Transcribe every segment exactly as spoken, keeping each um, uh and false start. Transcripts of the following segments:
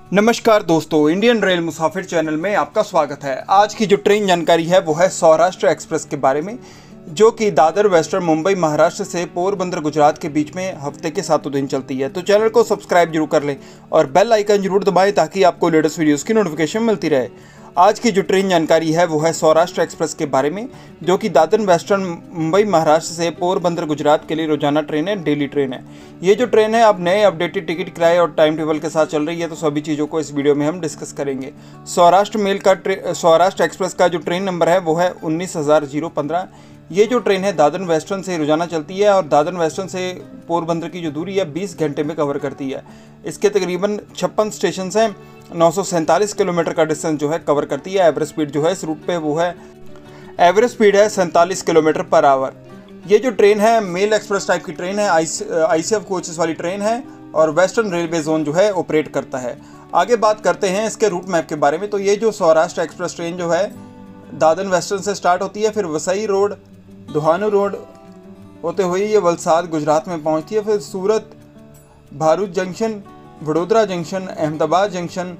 नमस्कार दोस्तों, Indian rail मुसाफिर channel में आपका स्वागत है। आज की जो ट्रेन जानकारी है वो है सौराष्ट्र एक्सप्रेस के बारे में, जो कि दादर वेस्टर्न मुंबई महाराष्ट्र से पोरबंदर गुजरात के बीच में हफ्ते के सातों दिन चलती है। तो चैनल को सब्सक्राइब जरूर कर लें और बेल आइकन जरूर दबाएं ताकि आपको लेटेस्ट वीडियोस की नोटिफिकेशन मिलती रहे। आज की जो ट्रेन जानकारी है वो है सौराष्ट्र एक्सप्रेस के बारे में, जो कि दादर वेस्टर्न मुंबई महाराष्ट्र से पोरबंदर गुजरात के लिए रोजाना ट्रेन है, डेली ट्रेन है। ये जो ट्रेन है अब नए अपडेटेड टिकट किराए और टाइम टेबल के साथ चल रही है, तो सभी चीज़ों को इस वीडियो में हम डिस्कस करेंगे। सौराष्ट्र मेल का सौराष्ट्र एक्सप्रेस का जो ट्रेन नंबर है वो है उन्नीस हज़ार जीरो पंद्रह। ये जो ट्रेन है दादर वेस्टर्न से रोजाना चलती है और दादर वेस्टर्न से पोरबंदर की जो दूरी है बीस घंटे में कवर करती है। इसके तकरीबन छप्पन स्टेशन हैं, नौ सौ सैंतालीस किलोमीटर का डिस्टेंस जो है कवर करती है। एवरेज स्पीड जो है इस रूट पे वो है एवरेज स्पीड है सैंतालीस किलोमीटर पर आवर। ये जो ट्रेन है मेल एक्सप्रेस टाइप की ट्रेन है, आई सी एफ कोचेस वाली ट्रेन है और वेस्टर्न रेलवे जोन जो है ऑपरेट करता है। आगे बात करते हैं इसके रूट मैप के बारे में। तो ये जो सौराष्ट्र एक्सप्रेस ट्रेन जो है दादर वेस्टर्न से स्टार्ट होती है, फिर वसई रोड, दुहानू रोड होते हुए ये वलसाड गुजरात में पहुंचती है, फिर Surat, Bharuch junction, Vadodara junction, Ahmedabad junction,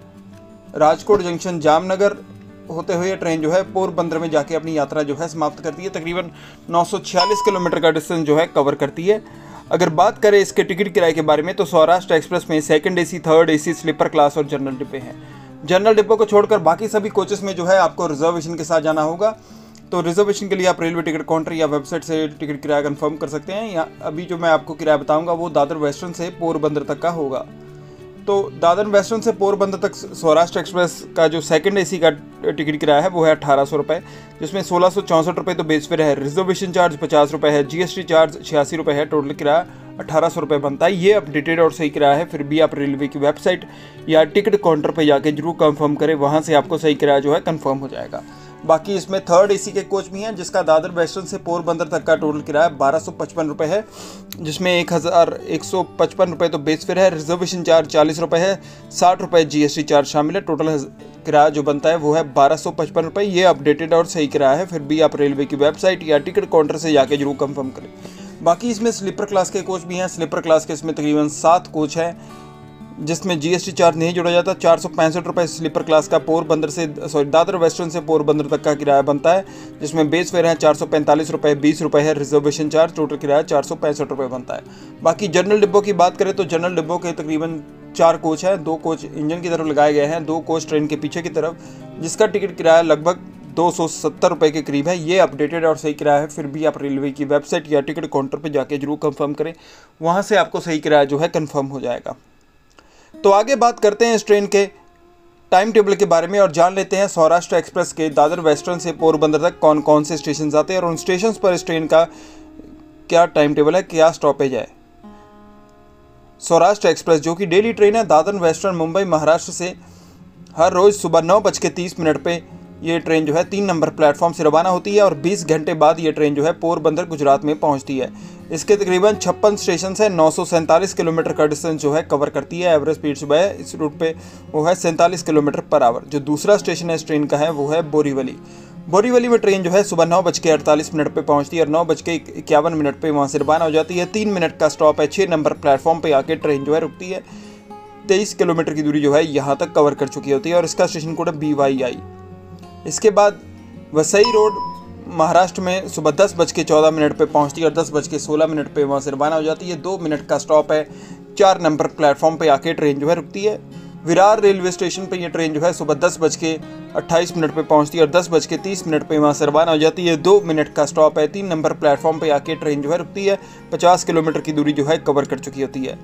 Rajkot junction, Jamnagar होते हुए ट्रेन जो है पोरबंदर में जाके अपनी यात्रा जो है समाप्त करती है। तकरीबन नौ सौ छियालीस किलोमीटर का डिस्टेंस जो है कवर करती है। अगर बात करें इसके टिकट किराए के बारे में, तो सौराष्ट्र एक्सप्रेस में second AC, third AC, sleeper class और जनरल डिब्बे हैं। जनरल डिब्बों को छोड़कर बाकी सभी कोचेस में जो है आपको रिजर्वेशन के साथ जाना होगा। तो रिजर्वेशन के लिए आप रेलवे टिकट काउंटर या वेबसाइट से टिकट किराया कंफर्म कर सकते हैं। या अभी जो मैं आपको किराया बताऊंगा वो दादर वेस्टर्न से पोरबंदर तक का होगा। तो दादर वेस्टर्न से पोरबंदर तक सौराष्ट्र एक्सप्रेस का जो सेकंड एसी का टिकट किराया है वो है अठारह सौ रुपये, जिसमें सोलह सौ चौंसठ रुपये तो बेस फेयर है, रिजर्वेशन चार्ज पचास रुपये है, जीएसटी चार्ज छियासी रुपये है, टोटल किराया अठारह सौ रुपये बनता है। ये अपडेटेड और सही किराया है, फिर भी आप रेलवे की वेबसाइट या टिकट काउंटर पर जाके जरूर कंफर्म करें, वहाँ से आपको सही किराया जो है कंफर्म हो जाएगा। बाकी इसमें थर्ड एसी के कोच भी हैं, जिसका दादर वेस्टर्न से पोरबंदर तक का टोटल किराया बारह सौ पचपन रुपये है, जिसमें एक हज़ार एक सौ पचपन रुपये तो बेस फेयर है, रिजर्वेशन चार्ज चालीस रुपये है, साठ रुपये जीएसटी चार्ज शामिल है। टोटल किराया जो बनता है वो है बारह सौ पचपन रुपये। ये अपडेटेड और सही किराया है, फिर भी आप रेलवे की वेबसाइट या टिकट काउंटर से जाके जरूर कंफर्म करें। बाकी इसमें स्लीपर क्लास के कोच भी हैं। स्लीपर क्लास के इसमें तकरीबन सात कोच हैं, जिसमें जीएसटी चार्ज नहीं जोड़ा जाता। चार सौ पैंसठ रुपये स्लीपर क्लास का पोरबंदर से सॉरी दादर वेस्टर्न से पोरबंदर तक का किराया बनता है, जिसमें बेस फेयर है चार सौ पैंतालीस रुपये, बीस रुपये है रिजर्वेशन चार्ज, टोटल किराया चार सौ पैंसठ रुपये बनता है। बाकी जनरल डिब्बों की बात करें तो जनरल डिब्बों के तकरीबन चार कोच हैं, दो कोच इंजन की तरफ लगाए गए हैं, दो कोच ट्रेन के पीछे की तरफ, जिसका टिकट किराया लगभग दो सौ सत्तर रुपये के करीब है। ये अपडेटेड और सही किराया है, फिर भी आप रेलवे की वेबसाइट या टिकट काउंटर पर जाके जरूर कंफर्म करें, वहाँ से आपको सही किराया जो है कंफर्म हो जाएगा। तो आगे बात करते हैं इस ट्रेन के टाइम टेबल के बारे में और जान लेते हैं सौराष्ट्र एक्सप्रेस के दादर वेस्टर्न से पोरबंदर तक कौन कौन से स्टेशन आते हैं और उन स्टेशन पर इस ट्रेन का क्या टाइम टेबल है, क्या स्टॉपेज है। सौराष्ट्र एक्सप्रेस जो कि डेली ट्रेन है दादर वेस्टर्न मुंबई महाराष्ट्र से, हर रोज़ सुबह नौ बज के तीस मिनट पर ये ट्रेन जो है तीन नंबर प्लेटफॉर्म से रवाना होती है और बीस घंटे बाद ये ट्रेन जो है पोरबंदर गुजरात में पहुंचती है। इसके तकरीबन छप्पन स्टेशन है, नौ सौ सैंतालीस किलोमीटर का डिस्टेंस जो है कवर करती है। एवरेज स्पीड सुबह इस रूट पे वो है सैंतालीस किलोमीटर पर आवर। जो दूसरा स्टेशन है इस ट्रेन का है वो है बोरीवली। बोरीवली में ट्रेन जो है सुबह नौ बज के अड़तालीस मिनट पर पहुँचती है और नौ बज के इक्यावन मिनट पर वहाँ से रवाना हो जाती है। तीन मिनट का स्टॉप है, छः नंबर प्लेटफॉर्म पर आके ट्रेन जो है रुकती है। तेईस किलोमीटर की दूरी जो है यहाँ तक कवर कर चुकी होती है और इसका स्टेशन कोड है बी वाई आई। इसके बाद वसई रोड महाराष्ट्र में सुबह दस बज के चौदह मिनट पर पहुँचती है और दस बज के सोलह मिनट पर वहाँ से रवाना हो जाती है। दो मिनट का स्टॉप है, चार नंबर प्लेटफॉर्म पे आके ट्रेन जो है रुकती है। विरार रेलवे स्टेशन पे ये ट्रेन जो है सुबह दस बज के अट्ठाईस मिनट पर पहुँचती है और दस बज के तीस मिनट पर वहाँ से रवाना हो जाती है। दो मिनट का स्टॉप है, तीन नंबर प्लेटफॉर्म पर आके ट्रेन जो है रुकती है। पचास किलोमीटर की दूरी जो है कवर कर चुकी होती है।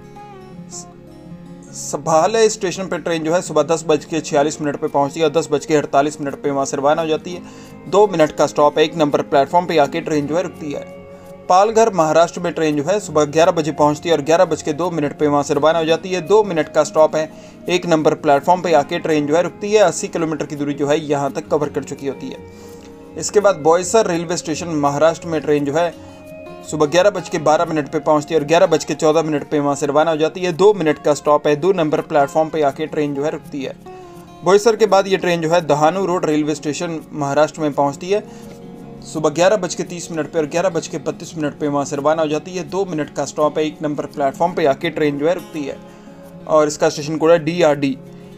सभाले स्टेशन पर ट्रेन जो है सुबह दस बज के छियालीस मिनट पर पहुँचती है और दस बज के अड़तालीस मिनट पर वहाँ से रवाना हो जाती है। दो मिनट का स्टॉप है, एक नंबर प्लेटफॉर्म पे आके ट्रेन जो है रुकती है। पालघर महाराष्ट्र में ट्रेन जो है सुबह ग्यारह बजे पहुँचती है और ग्यारह बज के दो मिनट पर वहाँ से रवाना हो जाती है। दो मिनट का स्टॉप है, एक नंबर प्लेटफॉर्म पे आके ट्रेन जो है रुकती है। अस्सी किलोमीटर की दूरी जो है यहाँ तक कवर कर चुकी होती है। इसके बाद बोईसर रेलवे स्टेशन महाराष्ट्र में ट्रेन जो है सुबह ग्यारह बज के बारह मिनट पर पहुँचती है और ग्यारह बज के चौदह मिनट पर वहाँ से रवाना हो जाती है। दो मिनट का स्टॉप है, दो नंबर प्लेटफॉर्म पे आके ट्रेन जो है रुकती है। बोईसर के बाद ये ट्रेन जो है Dahanu road railway station Maharashtra में पहुँचती है। सुबह ग्यारह बज के तीस मिनट पर और ग्यारह बज के बत्तीस मिनट पर वहाँ से रवाना हो जाती है। दो मिनट का स्टॉप है, एक नंबर प्लेटफॉर्म पे आके ट्रेन जो है रुकती है और इसका स्टेशन कोड है डी आर डी।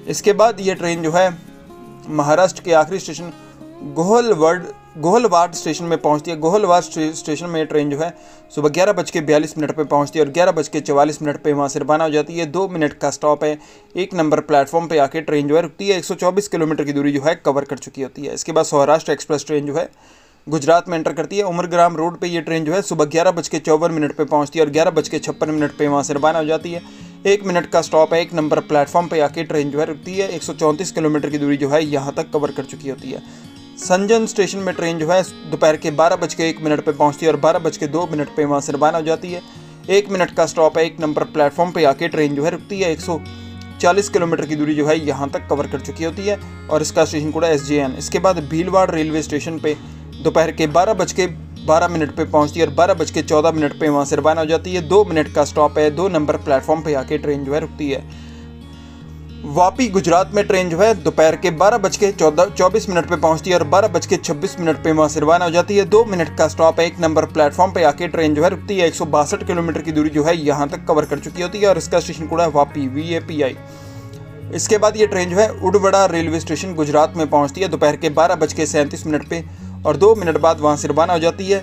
इसके बाद ये ट्रेन जो है महाराष्ट्र के आखिरी स्टेशन गोहलवाड गोहलवाड स्टेशन में पहुंचती है। गोहलवाड स्टेशन में ये ट्रेन जो है सुबह ग्यारह बज के बयालीस मिनट पर पहुंचती है और ग्यारह बज के चवालीस मिनट पर वहाँ से रवाना हो जाती है। दो मिनट का स्टॉप है। एक नंबर प्लेटफॉर्म पे आके ट्रेन जो है रुकती है। एक सौ चौबीस किलोमीटर की दूरी जो है कवर कर चुकी होती है। इसके बाद सौराष्ट्र एक्सप्रेस ट्रेन जो है गुजरात में एंटर करती है। उमरग्राम रोड पे ये ट्रेन जो है सुबह ग्यारह बज के चौवन मिनट पर पहुँचती है और ग्यारह बज के छप्पन मिनट पर वहाँ से रवाना हो जाती है। एक मिनट का स्टॉप है। एक नंबर प्लेटफॉर्म पे आके ट्रेन जो है रुकती है। एक सौ चौंतीस किलोमीटर की दूरी जो है यहाँ तक कवर कर चुकी होती है। संजन स्टेशन में ट्रेन जो है दोपहर के बारह बज के एक मिनट पर पहुँचती है और बारह बज के दो मिनट पर वहाँ से रवाना हो जाती है। एक मिनट का स्टॉप है। एक नंबर प्लेटफॉर्म पे आके ट्रेन जो है रुकती है। एक सौ चालीस किलोमीटर की दूरी जो है यहाँ तक कवर कर चुकी होती है और इसका स्टेशन कोड है एस जे एन। इसके बाद भीलवाड़ रेलवे स्टेशन पे दोपहर के बारह बज के बारह मिनट पे पहुंचती है और बारह बज के चौदह मिनट पे वहाँ से रवाना हो जाती है। दो मिनट का स्टॉप है। दो नंबर प्लेटफॉर्म पे आके ट्रेन जो है रुकती है। वापी गुजरात में ट्रेन जो है दोपहर के बारह बज के चौदह चौबीस मिनट पे पहुंचती है और बारह बज के छब्बीस मिनट पे वहाँ से रवाना हो जाती है। दो मिनट का स्टॉप है। एक नंबर प्लेटफॉर्म पे आके ट्रेन जो है रुकती है। एक सौ बासठ किलोमीटर की दूरी जो है यहाँ तक कवर कर चुकी होती है और इसका स्टेशन कोड है Vapi V A P I. इसके बाद ये ट्रेन जो है उडवड़ा रेलवे स्टेशन गुजरात में पहुँचती है दोपहर के बारह बज के सैंतीस मिनट पे और दो मिनट बाद वहाँ से रवाना हो जाती है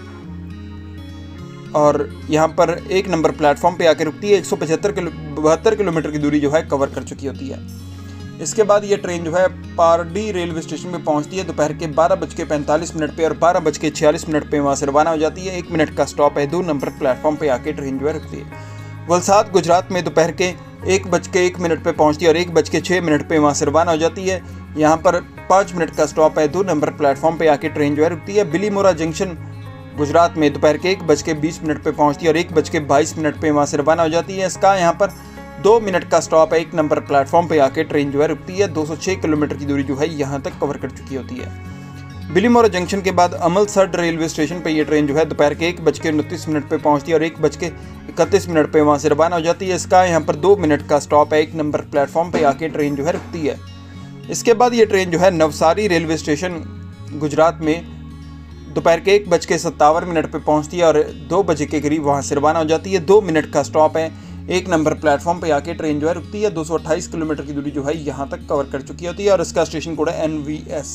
और यहाँ पर एक नंबर प्लेटफॉर्म पे आकर रुकती है। एक सौ पचहत्तर किलो बहत्तर किलोमीटर की दूरी जो है कवर कर चुकी होती है। इसके बाद ये ट्रेन जो है पारडी रेलवे स्टेशन पे पहुँचती है दोपहर के बारह बज के पैंतालीस मिनट पे और बारह बज के छियालीस मिनट पे वहाँ से रवाना हो जाती है। एक मिनट का स्टॉप है। दो नंबर प्लेटफॉर्म पे आके ट्रेन जो है रुकती है। वलसाड गुजरात में दोपहर के एक बज के एक मिनट पे पहुँचती है और एक बज के छः मिनट पे वहाँ से रवाना हो जाती है। यहाँ पर पाँच मिनट का स्टॉप है। दो नंबर प्लेटफॉर्म पे आके ट्रेन जो है रुकती है। बिलीमोरा जंक्शन गुजरात में दोपहर के एक बज के बीस मिनट पे पहुंचती है और एक बज के बाईस मिनट पे वहाँ से रवाना हो जाती है। इसका यहाँ पर दो मिनट का स्टॉप है। एक नंबर प्लेटफॉर्म पे आके ट्रेन जो है रुकती है। दो सौ छः किलोमीटर की दूरी जो है यहाँ तक कवर कर चुकी होती है। बिलीमोरा जंक्शन के बाद अमलसर रेलवे स्टेशन पे ये ट्रेन जो है दोपहर के एक बज के उनतीस मिनट पे पहुँचती है और एक बज के इकतीस मिनट पे वहाँ से रवाना हो जाती है। इसका यहाँ पर दो मिनट का स्टॉप है। एक नंबर प्लेटफॉर्म पे आके ट्रेन जो है रुकती है। इसके बाद ये ट्रेन जो है नवसारी रेलवे स्टेशन गुजरात में दोपहर के एक बज के सत्तावन मिनट पर पहुंचती है और दो बजे के करीब वहां से रवाना हो जाती है। दो मिनट का स्टॉप है। एक नंबर प्लेटफॉर्म पे आके ट्रेन जो है रुकती है। दो सौ अट्ठाईस किलोमीटर की दूरी जो है यहाँ तक कवर कर चुकी होती है और इसका स्टेशन कोड है N V S.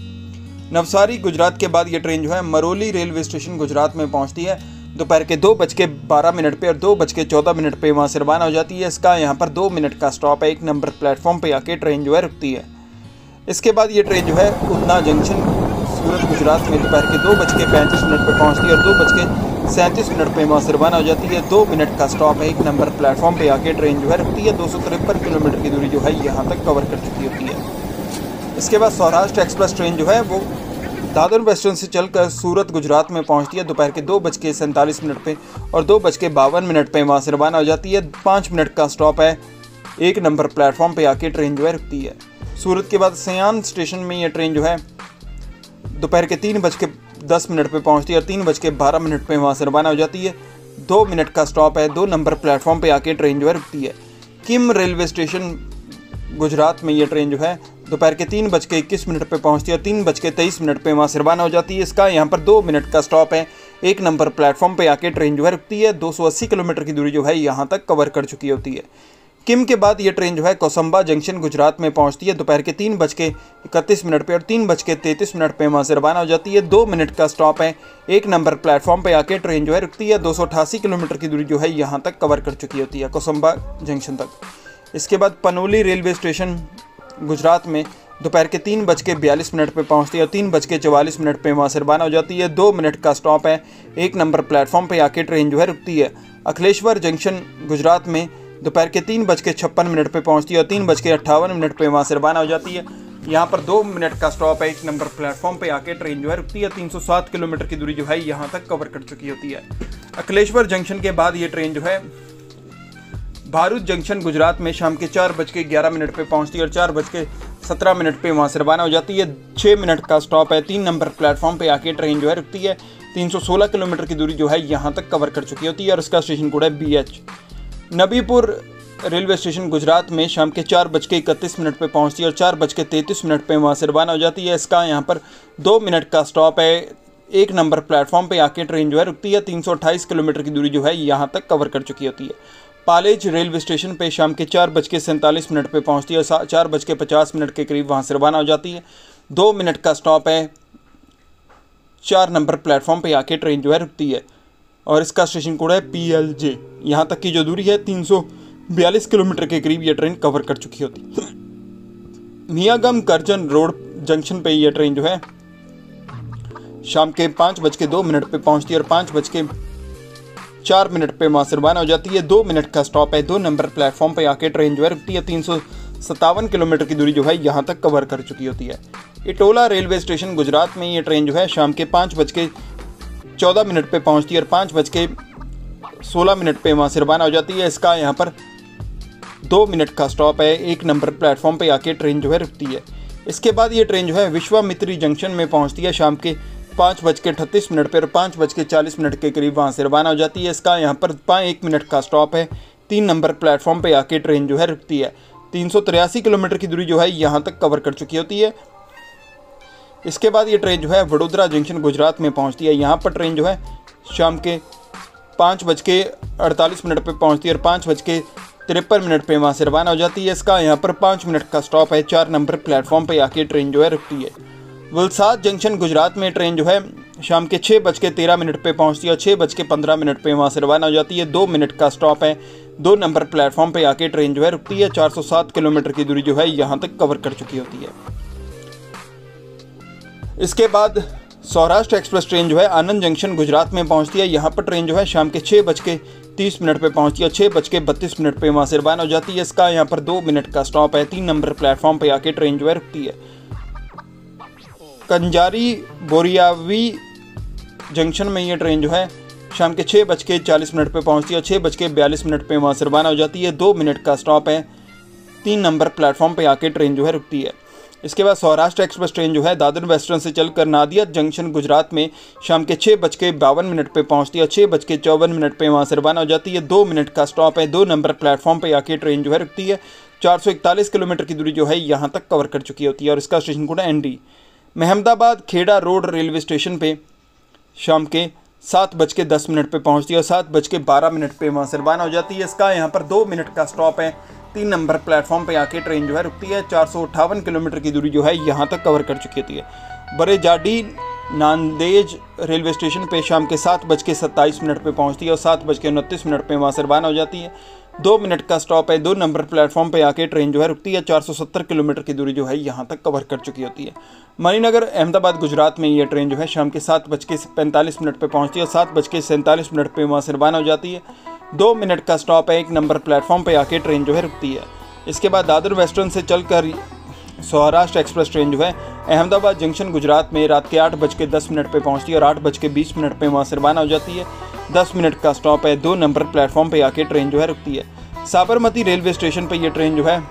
Navsari Gujarat के बाद ये ट्रेन जो है मरोली रेलवे स्टेशन गुजरात में पहुँचती है दोपहर के दो बज के बारह मिनट पर और दो बज के चौदह मिनट पर वहाँ से रवाना हो जाती है। इसका यहाँ पर दो मिनट का स्टॉप है। एक नंबर प्लेटफॉर्म पर आके ट्रेन जो है रुकती है। इसके बाद ये ट्रेन जो है उधना जंक्शन सूरत गुजरात में दोपहर के दो बज के पैंतीस मिनट पर पहुँचती है और दो बज के सैंतीस मिनट पर वहाँ से रवाना हो जाती है। दो मिनट का स्टॉप है। एक नंबर प्लेटफॉर्म पे आके ट्रेन जो है रुकती है। दो सौ तिरपन किलोमीटर की दूरी जो है यहाँ तक कवर कर चुकी होती है। इसके बाद सौराष्ट्र एक्सप्रेस ट्रेन जो है वो दादर वेस्टर्न से चलकर सूरत गुजरात में पहुँचती है दोपहर के दो बज के सैंतालीस मिनट पर और दो बज के बावन मिनट पर वहाँ से रवाना हो जाती है। पाँच मिनट का स्टॉप है। एक नंबर प्लेटफॉर्म पर आके ट्रेन जो है रुकती है। सूरत के बाद सयान स्टेशन में यह ट्रेन जो है दोपहर के तीन बज के दस मिनट पर पहुँचती है और तीन बज के बारह मिनट पर वहाँ से रवाना हो जाती है। दो मिनट का स्टॉप है। दो नंबर प्लेटफॉर्म पे आके ट्रेन जो है रुकती है। किम रेलवे स्टेशन गुजरात में ये ट्रेन जो है दोपहर के तीन बज के इक्कीस मिनट पर पहुँचती है और तीन बज के तेईस मिनट पर वहाँ से रवाना हो जाती है। इसका यहाँ पर दो मिनट का स्टॉप है। एक नंबर प्लेटफॉर्म पे आके ट्रेन जो है रुकती है। दो सौ अस्सी किलोमीटर की दूरी जो है यहाँ तक कवर कर चुकी होती है। किम के बाद ये ट्रेन जो है कोसंबा जंक्शन गुजरात में पहुंचती है दोपहर के तीन बज के इकतीस मिनट पर और तीन बज के तैंतीस मिनट पर वहाँ से रवाना हो जाती है। दो मिनट का स्टॉप है। एक नंबर प्लेटफॉर्म पे आके ट्रेन जो है रुकती है। दो सौ अठासी किलोमीटर की दूरी जो है यहाँ तक कवर कर चुकी होती है कोसंबा जंक्शन तक। इसके बाद पनोली रेलवे स्टेशन गुजरात में दोपहर के तीन बज के बयालीस मिनट पर पहुँचती है और तीन बज के चवालीस मिनट पर वहाँ से रवाना हो जाती है। दो मिनट का स्टॉप है। एक नंबर प्लेटफॉर्म पे आके ट्रेन जो है रुकती है। अखिलेश्वर जंक्शन गुजरात में दोपहर के तीन बज के छप्पन मिनट पर पहुँचती है और तीन बज के अट्ठावन मिनट पर वहाँ से रवाना हो जाती है। यहाँ पर दो मिनट का स्टॉप है। एक नंबर प्लेटफॉर्म पे आके ट्रेन जो है रुकती है। तीन सौ सात किलोमीटर की दूरी जो है यहाँ तक कवर कर चुकी होती है। अखिलेश्वर जंक्शन के बाद ये ट्रेन जो है भारूच जंक्शन गुजरात में शाम के चार बज के ग्यारह मिनट पर पहुँचती है और चार बज के सत्रह मिनट पर वहाँ से रवाना हो जाती है। छः मिनट का स्टॉप है। तीन नंबर प्लेटफॉर्म पे आके ट्रेन जो है रुकती है। तीन सौ सोलह किलोमीटर की दूरी जो है यहाँ तक कवर कर चुकी होती है और इसका स्टेशन कोड है B H. Nabipur railway station Gujarat में शाम के चार बज के इकतीस मिनट पर पहुँचती है और चार बज के तैंतीस मिनट पर वहाँ से रवाना हो जाती है। इसका यहाँ पर दो मिनट का स्टॉप है। एक नंबर प्लेटफॉर्म पे आके ट्रेन जो है रुकती है। तीन सौ अट्ठाईस किलोमीटर की दूरी जो है यहाँ तक कवर कर चुकी होती है। पालेज रेलवे स्टेशन पे शाम के चार बज के सैंतालीस मिनट पर पहुँचती है और चार बज के पचास मिनट के करीब वहाँ से रवाना हो जाती है। दो मिनट का स्टॉप है, चार नंबर प्लेटफॉर्म पे आके ट्रेन जो है रुकती है और इसका स्टेशन कोड है पी एल जे। यहाँ तक की जो दूरी है तीन सौ बयालीस किलोमीटर के करीब ये ट्रेन कवर कर चुकी होती है। मियागम करजन रोड जंक्शन पे ये ट्रेन जो है शाम के पाँच बज के दो मिनट पर पहुँचती है और पाँच बज के चार मिनट पे वहाँ से रवाना हो जाती है। दो मिनट का स्टॉप है, दो नंबर प्लेटफॉर्म पे आके ट्रेन जो है रुकती है। तीन सौ सत्तावन किलोमीटर की दूरी जो है यहाँ तक कवर कर चुकी होती है। इटोला रेलवे स्टेशन गुजरात में ये ट्रेन जो है शाम के पाँच बज के चौदह मिनट पे पहुँचती है और पाँच बज के सोलह मिनट पे वहाँ से रवाना हो जाती है। इसका यहाँ पर दो मिनट का स्टॉप है, एक नंबर प्लेटफॉर्म पे आके ट्रेन जो है रुकती है। इसके बाद ये ट्रेन जो है विश्वामित्री जंक्शन में पहुँचती है शाम के पाँच बज के अठतीस मिनट पर, पाँच बज के चालीस मिनट के करीब वहाँ से रवाना हो जाती है। इसका यहाँ पर पाँच एक मिनट का स्टॉप है, तीन नंबर प्लेटफॉर्म पे आके ट्रेन जो है रुकती है। तीन सौ तिरासी किलोमीटर की दूरी जो है यहाँ तक कवर कर चुकी होती है। इसके बाद ये ट्रेन जो है वडोदरा जंक्शन गुजरात में पहुँचती है। यहाँ पर ट्रेन जो है शाम के पाँच बज के अड़तालीस मिनट पर पहुँचती है और पाँच बज के तिरपन मिनट पर वहाँ से रवाना हो जाती है। इसका यहाँ पर पाँच मिनट का स्टॉप है, चार नंबर प्लेटफॉर्म पर आके ट्रेन जो है रुकती है। वलसाड जंक्शन गुजरात में ट्रेन जो है शाम के छः बज के तेरह मिनट पर पहुँचती है और छः बज के पंद्रह मिनट पर वहाँ से रवाना हो जाती है। दो मिनट का स्टॉप है, दो नंबर प्लेटफॉर्म पे आके ट्रेन जो है रुकती है। चार सौ सात किलोमीटर की दूरी जो है यहाँ तक कवर कर चुकी होती है। इसके बाद सौराष्ट्र एक्सप्रेस ट्रेन जो है आनंद जंक्शन गुजरात में पहुँचती है। यहाँ पर ट्रेन जो है शाम के छः बज के तीस मिनट पर पहुँचती है, छः बज के बत्तीस मिनट पर वहाँ से रवाना हो जाती है। इसका यहाँ पर दो मिनट का स्टॉप है, तीन नंबर प्लेटफॉर्म पे आके ट्रेन जो है रुकती है। कंजारी बोरियावी जंक्शन में ये ट्रेन जो है शाम के छः बज के चालीस मिनट पर पहुँचती है, छः बज के बयालीस मिनट पर वहाँ से रवाना हो जाती है। दो मिनट का स्टॉप है, तीन नंबर प्लेटफॉर्म पे आके ट्रेन जो है रुकती है। इसके बाद सौराष्ट्र एक्सप्रेस ट्रेन जो है दादर वेस्टर्न से चलकर नादिया जंक्शन गुजरात में शाम के छः बज के बावन मिनट पर पहुँचती है, छः बज के चौवन मिनट पर वहाँ से रवाना हो जाती है। दो मिनट का स्टॉप है, दो नंबर प्लेटफॉर्म पर आके ट्रेन जो है रुकती है। चार सौ इकतालीस किलोमीटर की दूरी जो है यहाँ तक कवर कर चुकी होती है और इसका स्टेशन कोड है N D. Mahemdabad Kheda road railway station पे शाम के सात बज के दस मिनट पर पहुँचती है और सात बज के बारह मिनट पर वहाँ से रवाना हो जाती है। इसका यहाँ पर दो मिनट का स्टॉप है, तीन नंबर प्लेटफॉर्म पे आके ट्रेन जो है रुकती है। चार सौ अट्ठावन किलोमीटर की दूरी जो है यहाँ तक कवर कर चुकी होती है। बरेजाडी नांदेज रेलवे स्टेशन पे शाम के सात बज के सत्ताईस मिनट पर पहुँचती है और सात बज के उनतीस मिनट पर वहाँ से रवाना हो जाती है। दो मिनट का स्टॉप है, दो नंबर प्लेटफॉर्म पे आके ट्रेन जो है रुकती है। चार सौ सत्तर किलोमीटर की दूरी जो है यहाँ तक कवर कर चुकी होती है। मणिनगर अहमदाबाद गुजरात में ये ट्रेन जो है शाम के सात बज के पैंतालीस मिनट पर पहुँचती है और सात बज के सैंतालीस मिनट पर वहाँ से रवाना हो जाती है। दो मिनट का स्टॉप है, एक नंबर प्लेटफॉर्म पे आके ट्रेन जो है रुकती है। इसके बाद दादर वेस्टर्न से चलकर सौराष्ट्र एक्सप्रेस ट्रेन जो है अहमदाबाद जंक्शन गुजरात में रात के आठ बज के दस मिनट पर पहुँचती है और आठ बज के बीस मिनट पर वहाँ से रवाना हो जाती है। दस मिनट का स्टॉप है, दो नंबर प्लेटफॉर्म पे आके ट्रेन जो है रुकती है। साबरमती रेलवे स्टेशन पे ये ट्रेन जो है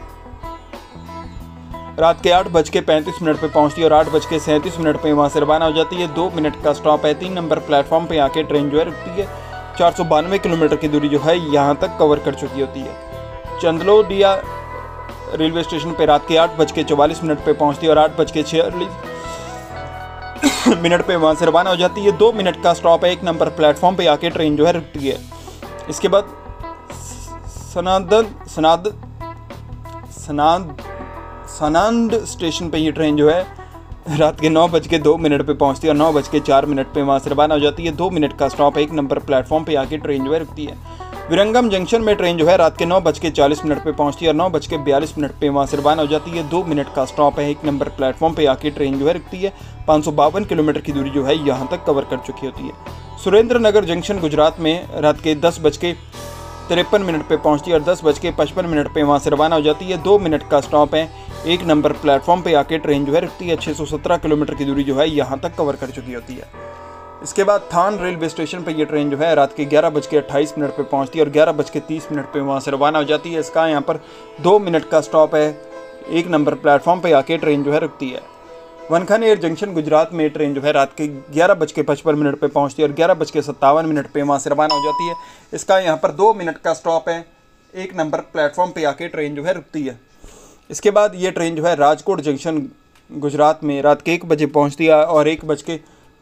रात के आठ बज के पैंतीस मिनट पर पहुँचती है और आठ बज के सैंतीस मिनट पर वहाँ से रवाना हो जाती है। दो मिनट का स्टॉप है, तीन नंबर प्लेटफॉर्म पे आके ट्रेन जो है रुकती है। चार सौ बानवे किलोमीटर की दूरी जो है यहाँ तक कवर कर चुकी होती है। चंदलोडिया रेलवे स्टेशन पे रात के आठ बज के चौवालीस मिनट पर पहुँचती है और आठ बज के छियालीस मिनट पे वहाँ से रवाना हो जाती है। दो मिनट का स्टॉप है, एक नंबर प्लेटफॉर्म पे आके ट्रेन जो है रुकती है। इसके बाद सनादन सनाद सनाद सनांद स्टेशन पे ये ट्रेन जो है रात के नौ बज के दो मिनट पे पहुँचती है और नौ बज के चार मिनट पे वहाँ से रवाना हो जाती है। दो मिनट का स्टॉप है, एक नंबर प्लेटफॉर्म पे आके ट्रेन जो है रुकती है। विरंगम जंक्शन में ट्रेन जो है रात के नौ बज के चालीस मिनट पर पहुँचती है और नौ बज के बयालीस मिनट पर वहाँ से रवाना हो जाती है। दो मिनट का स्टॉप है, एक नंबर प्लेटफॉर्म पे आके ट्रेन जो है रुकती है। पाँच सौ बावन किलोमीटर की दूरी जो है यहाँ तक कवर कर चुकी होती है। सुरेंद्र नगर जंक्शन गुजरात में रात के दस बज के तिरपन मिनट पर पहुँचती है और दस बज के पचपन मिनट पर वहाँ से रवाना हो जाती है। दो मिनट का स्टॉप है, एक नंबर प्लेटफॉर्म पे आके ट्रेन जो है रुकती है। छः सौ सत्रह किलोमीटर की दूरी जो है यहाँ तक कवर कर चुकी होती है। इसके बाद थान रेलवे स्टेशन पे ये ट्रेन जो है रात के ग्यारह बज के अट्ठाईस मिनट पर पहुँचती है और ग्यारह बज के तीस मिनट पर वहाँ से रवाना हो जाती है। इसका यहाँ पर दो मिनट का स्टॉप है, एक नंबर प्लेटफॉर्म पे आके ट्रेन जो है रुकती है। वनखानेर जंक्शन गुजरात में ट्रेन जो है रात के ग्यारह बज के पचपन मिनट पर पहुँचती है और ग्यारह बज के सत्तावन मिनट पर वहाँ से रवाना हो जाती है। इसका यहाँ पर दो मिनट का स्टॉप है, एक नंबर प्लेटफॉर्म पे आके ट्रेन जो है रुकती है। इसके बाद ये ट्रेन जो है राजकोट जंक्शन गुजरात में रात के एक बजे पहुँचती है और एक बज के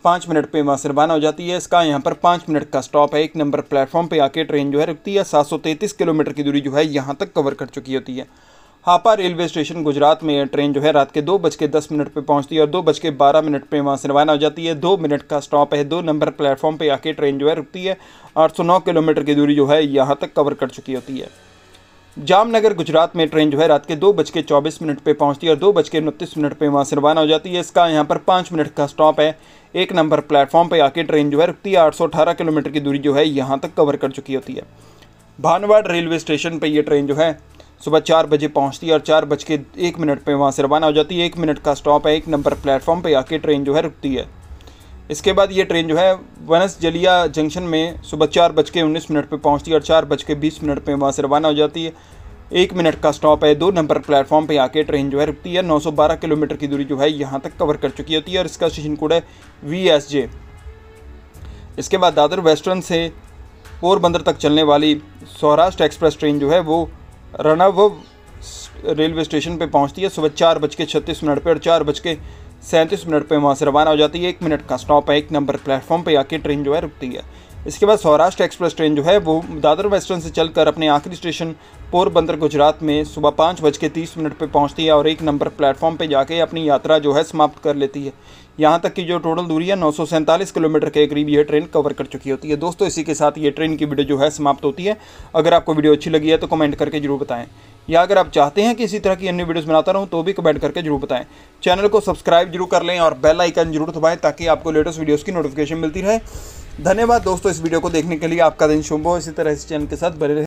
पाँच मिनट पे वहाँ से रवाना हो जाती है। इसका यहाँ पर पाँच मिनट का स्टॉप है। एक नंबर प्लेटफॉर्म पे आके ट्रेन जो है रुकती है। सात सौ तैंतीस किलोमीटर की दूरी जो है यहाँ तक कवर कर चुकी होती है। हापा रेलवे स्टेशन गुजरात में यह ट्रेन जो है रात के दो बज के दस मिनट पर पहुँचती है और दो बज के बारह मिनट पर वहाँ से रवाना हो जाती है। दो मिनट का स्टॉप है। दो नंबर प्लेटफॉर्म पर आके ट्रेन जो है रुकती है। आठ सौ नौ किलोमीटर की दूरी जो है यहाँ तक कवर कर चुकी होती है। जामनगर गुजरात में ट्रेन जो है रात के दो बज के चौबीस मिनट पर पहुँचती है और दो बज के उनतीस मिनट पर वहाँ से रवाना हो जाती है। इसका यहाँ पर पाँच मिनट का स्टॉप है। एक नंबर प्लेटफॉर्म पर आके ट्रेन जो है रुकती है। आठ सौ अठारह किलोमीटर की दूरी जो है यहाँ तक कवर कर चुकी होती है। भानवाड़ रेलवे स्टेशन पर यह ट्रेन जो है सुबह चार बजे पहुँचती है और चार बज के एक मिनट पर वहाँ से रवाना हो जाती है। एक मिनट का स्टॉप है। एक नंबर प्लेटफॉर्म पर आके ट्रेन जो है रुकती है। इसके बाद ये ट्रेन जो है वनस जलिया जंक्शन में सुबह चार बज के उन्नीस मिनट पर पहुँचती है और चार बज के बीस मिनट पर वहाँ से रवाना हो जाती है। एक मिनट का स्टॉप है। दो नंबर प्लेटफॉर्म पे आके ट्रेन जो है रुकती है। नौ सौ बारह किलोमीटर की दूरी जो है यहाँ तक कवर कर चुकी होती है और इसका स्टेशन कोड है वी एस जे। इसके बाद दादर वेस्टर्न से पोरबंदर तक चलने वाली सौराष्ट्र एक्सप्रेस ट्रेन जो है वो रणाव रेलवे स्टेशन पे पहुँचती है सुबह चार बज के छत्तीस मिनट पर और चार बज के सैंतीस मिनट पर वहाँ से रवाना हो जाती है। एक मिनट का स्टॉप है। एक नंबर प्लेटफॉर्म पे आके ट्रेन जो है रुकती है। इसके बाद सौराष्ट्र एक्सप्रेस ट्रेन जो है वो दादर वेस्टर्न से चलकर अपने आखिरी स्टेशन पोरबंदर गुजरात में सुबह पाँच बज के तीस मिनट पर पहुँचती है और एक नंबर प्लेटफॉर्म पे जाके अपनी यात्रा जो है समाप्त कर लेती है। यहाँ तक की जो टोटल दूरी है नौ सौ सैंतालीस किलोमीटर के करीब यह ट्रेन कवर कर चुकी होती है। दोस्तों इसी के साथ ये ट्रेन की वीडियो जो है समाप्त होती है। अगर आपको वीडियो अच्छी लगी है तो कमेंट करके जरूर बताएं, या अगर आप चाहते हैं कि इसी तरह की अन्य वीडियोस बनाता रहूं तो भी कमेंट करके जरूर बताएं। चैनल को सब्सक्राइब जरूर कर लें और बेल आइकन जरूर दबाएं ताकि आपको लेटेस्ट वीडियोस की नोटिफिकेशन मिलती रहे। धन्यवाद दोस्तों इस वीडियो को देखने के लिए। आपका दिन शुभ हो। इसी तरह इस चैनल के साथ बने रहे।